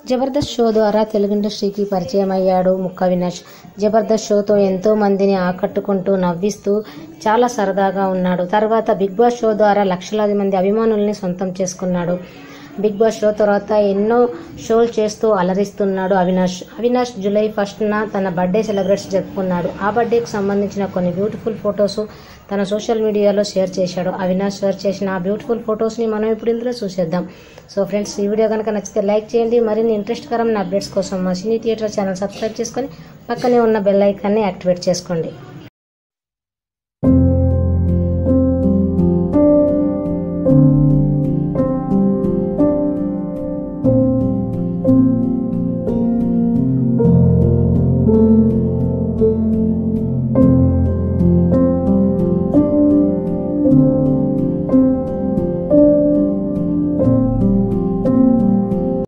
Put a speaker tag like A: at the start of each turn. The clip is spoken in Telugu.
A: జబర్దస్త్ షో ద్వారా తెలుగు ఇండస్ట్రీకి పరిచయం అయ్యాడు ముక్క అవినాష్. జబర్దస్త్ షోతో ఎంతో మందిని ఆకట్టుకుంటూ నవ్విస్తూ చాలా సరదాగా ఉన్నాడు. తర్వాత బిగ్ బాస్ షో ద్వారా లక్షలాది మంది అభిమానుల్ని సొంతం చేసుకున్నాడు. బిగ్ బాస్ షో తర్వాత ఎన్నో షోలు చేస్తూ అలరిస్తున్నాడు అవినాష్ జూలై 1న తన బర్త్డే సెలబ్రేట్స్ జరుపుకున్నాడు. ఆ బర్త్డేకి సంబంధించిన కొన్ని బ్యూటిఫుల్ ఫొటోస్ తన సోషల్ మీడియాలో షేర్ చేశాడు. అవినాష్ షేర్ చేసిన ఆ బ్యూటిఫుల్ ఫొటోస్ని మనం ఇప్పుడు ఇందులో చూసేద్దాం. సో ఫ్రెండ్స్, ఈ వీడియో కనుక నచ్చితే లైక్ చేయండి. మరిన్ని ఇంట్రెస్ట్కరమైన అప్డేట్స్ కోసం మా సినీ థియేటర్ ఛానల్ సబ్స్క్రైబ్ చేసుకొని పక్కనే ఉన్న బెల్ ఐకాన్ని యాక్టివేట్ చేసుకోండి.
B: you